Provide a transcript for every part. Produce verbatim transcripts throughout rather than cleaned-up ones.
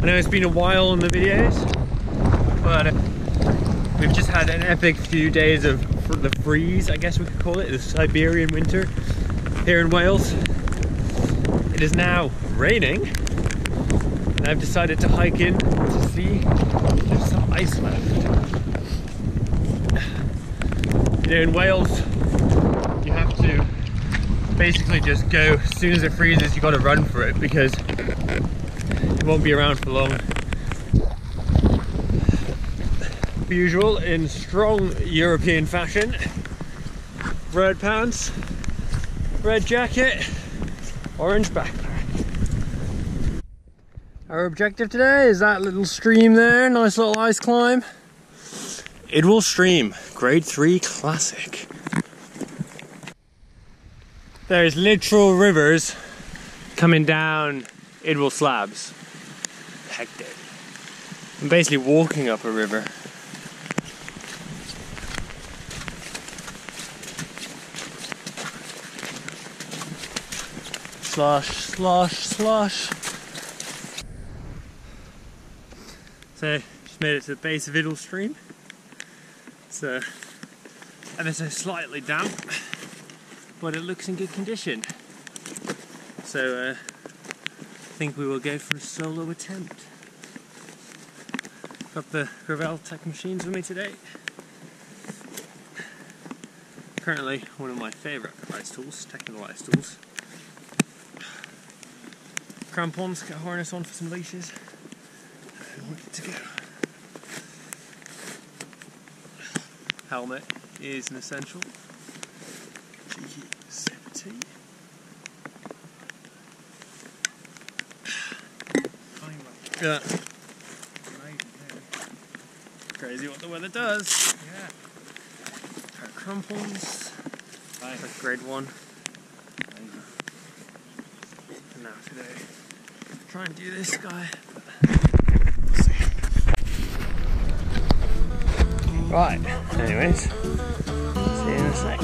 I know it's been a while on the videos, but we've just had an epic few days of the freeze, I guess we could call it, the Siberian winter here in Wales. It is now raining, and I've decided to hike in to see if there's some ice left. You know, in Wales, you have to basically just go, as soon as it freezes, you gotta run for it because it won't be around for long. Per usual, in strong European fashion, red pants, red jacket, orange backpack. Our objective today is that little stream there, nice little ice climb. It will stream, grade three classic. There's literal rivers coming down Idwal slabs. Hectic. I'm basically walking up a river. Slosh, slosh, slosh. So, just made it to the base of Idwal stream. So, and it's slightly damp, but it looks in good condition. So, uh, I think we will go for a solo attempt. Got the Gravel Tech machines with me today. Currently, one of my favourite ice tools, technical ice tools. Crampons, get a harness on for some leashes, and we're good to go. Helmet is an essential. Cheeky safety. Yeah. Crazy what the weather does. Yeah. Pair of crampons. Nice. Like grade one. And now today, try and do this guy. We'll see. Right. Anyways, see you in a sec.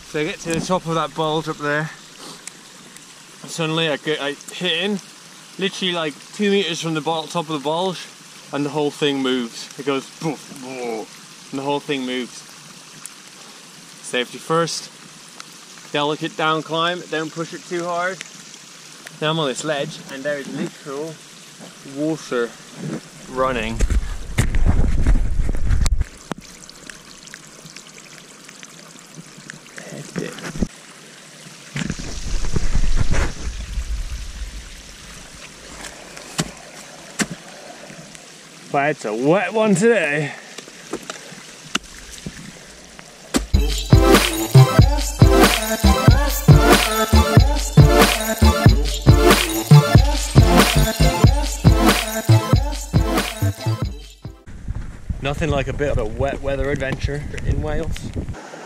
So I get to the top of that bulge up there, and suddenly I get I hit in, literally like two meters from the top of the bulge, and the whole thing moves. It goes boof, boof, and the whole thing moves. Safety first. Delicate down climb, don't push it too hard. Now I'm on this ledge, and there is literal water running. That's it. But it's a wet one today. Nothing like a bit of a wet weather adventure in Wales.